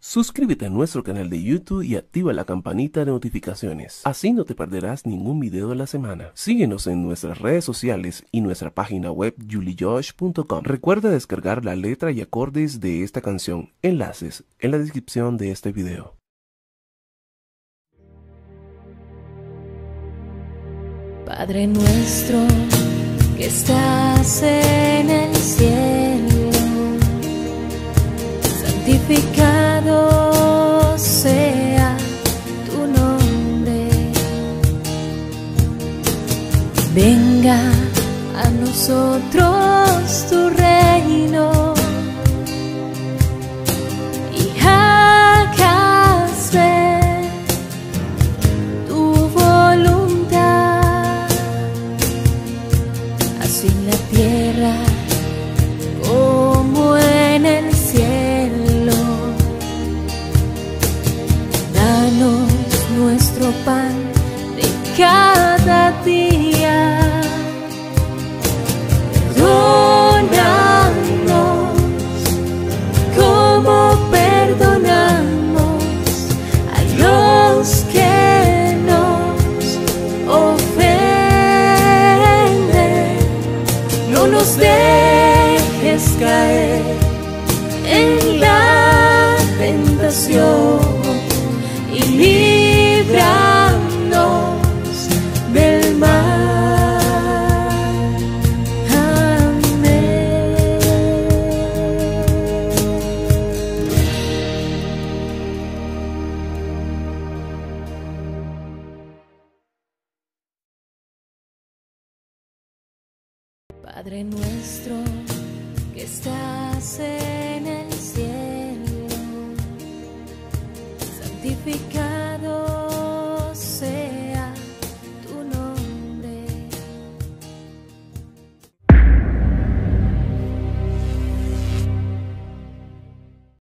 Suscríbete a nuestro canal de YouTube y activa la campanita de notificaciones. Así no te perderás ningún video de la semana. Síguenos en nuestras redes sociales y nuestra página web julijosh.com. Recuerda descargar la letra y acordes de esta canción. Enlaces en la descripción de este video. Padre nuestro que estás en el cielo, santificado sea tu nombre. Venga a nosotros tu reino y hágase tu voluntad, así en la tierra como en el cielo. Danos nuestro pan de cada día. Perdónanos como perdonamos a los que nos ofenden. No nos dejes caer en la tentación y líbranos del mal. Amén. Padre nuestro que estás en el cielo, santificado